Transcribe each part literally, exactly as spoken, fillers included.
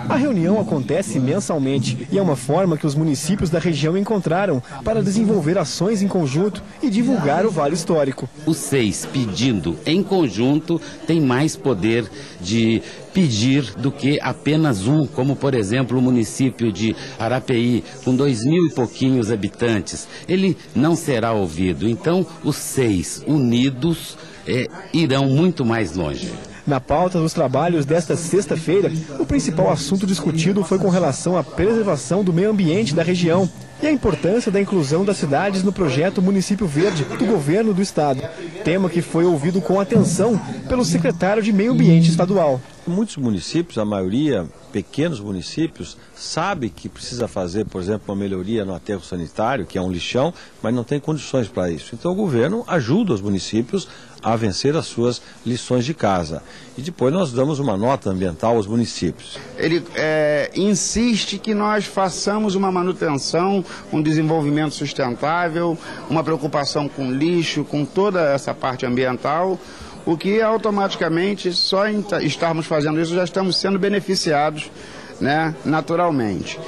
A reunião acontece mensalmente e é uma forma que os municípios da região encontraram para desenvolver ações em conjunto e divulgar o Vale Histórico. Os seis pedindo em conjunto tem mais poder de pedir do que apenas um, como por exemplo o município de Arapeí, com dois mil e pouquinhos habitantes. Ele não será ouvido. Então, os seis unidos é, irão muito mais longe. Na pauta dos trabalhos desta sexta-feira, o principal assunto discutido foi com relação à preservação do meio ambiente da região e a importância da inclusão das cidades no projeto Município Verde do governo do estado, tema que foi ouvido com atenção pelo secretário de Meio Ambiente estadual. Muitos municípios, a maioria, pequenos municípios, sabe que precisa fazer, por exemplo, uma melhoria no aterro sanitário, que é um lixão, mas não tem condições para isso. Então o governo ajuda os municípios a vencer as suas lições de casa. E depois nós damos uma nota ambiental aos municípios. Ele é, insiste que nós façamos uma manutenção, um desenvolvimento sustentável, uma preocupação com lixo, com toda essa parte ambiental, o que automaticamente, só em estarmos fazendo isso, já estamos sendo beneficiados, né, naturalmente.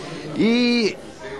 E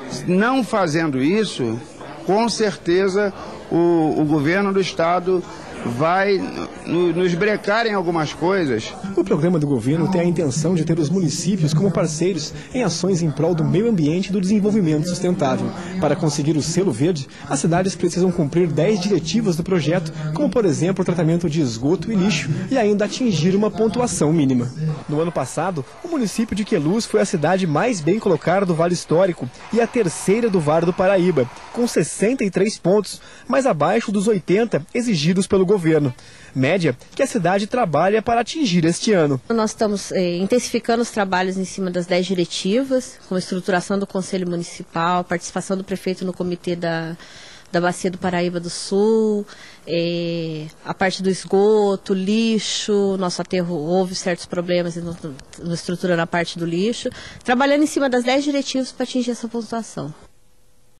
não fazendo isso, com certeza o, o governo do estado vai no, nos brecar em algumas coisas. O programa do governo tem a intenção de ter os municípios como parceiros em ações em prol do meio ambiente e do desenvolvimento sustentável. Para conseguir o selo verde, as cidades precisam cumprir dez diretivas do projeto, como por exemplo o tratamento de esgoto e lixo, e ainda atingir uma pontuação mínima. No ano passado, o município de Queluz foi a cidade mais bem colocada do Vale Histórico e a terceira do Vale do Paraíba, com sessenta e três pontos, mais abaixo dos oitenta exigidos pelo governo. Média que a cidade trabalha para atingir este ano. Nós estamos eh, intensificando os trabalhos em cima das dez diretivas, com a estruturação do Conselho Municipal, participação do prefeito no comitê da, da Bacia do Paraíba do Sul, eh, a parte do esgoto, lixo, nosso aterro houve certos problemas no, no estrutura na parte do lixo, trabalhando em cima das dez diretivas para atingir essa pontuação.